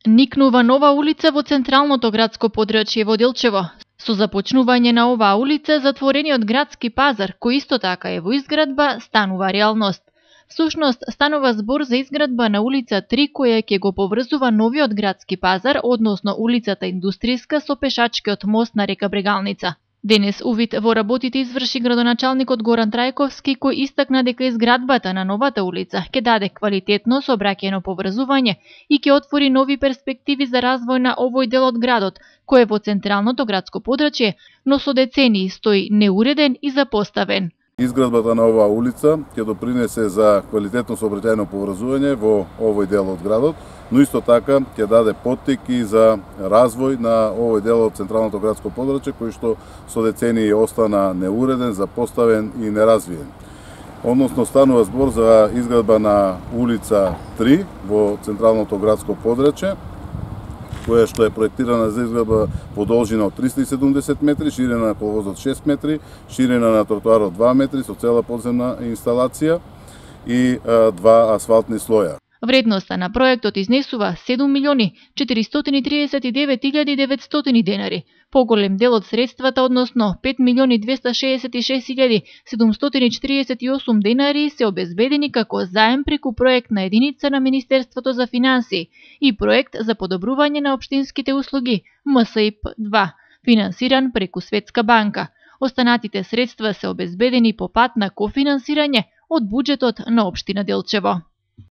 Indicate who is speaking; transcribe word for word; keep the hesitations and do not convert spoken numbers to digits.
Speaker 1: никнува нова улица во централното градско подрачје во Делчево. Со започнување на оваа улица, затворениот градски пазар, кој исто така е во изградба, станува реалност. Всушност, станува збор за изградба на улица три, која ќе го поврзува новиот градски пазар, односно улицата Индустријска со пешачкиот мост на река Брегалница. Денес увид во работите изврши градоначалникот Горан Трајковски, кој истакна дека изградбата на новата улица ќе даде квалитетно сообраќајно поврзување и ќе отвори нови перспективи за развој на овој дел од градот, кој е во централното градско подрачје, но со децении стои неуреден и запоставен.
Speaker 2: Изградбата на оваа улица ќе допринесе за квалитетно сообраќајно поврзување во овој дел од градот, но исто така ќе даде поттик и за развој на овој дел од централното градско подрачје, кој што со децении остана неуреден, запоставен и неразвиен. Односно станува збор за изградба на улица три во централното градско подрачје, која што е проектирана за изградба по должина од триста и седумдесет метри, ширина на коловозот шест метри, ширина на тротоарот два метри со цела подземна инсталација и а, два асфалтни слоја.
Speaker 1: Вредноста на проектот изнесува седум милиони четиристотини и триесет и девет илјади и деветстотини денари. Поголем дел од средствата, односно пет милиони двесте шеесет и шест илјади седумстотини четириесет и осум денари, се обезбедени како заем преку проектна единица на Министерството за финансии и проект за подобрување на општинските услуги М С И П два, финансиран преку Светска банка. Останатите средства се обезбедени по пат на кофинансирање од буџетот на општина Делчево.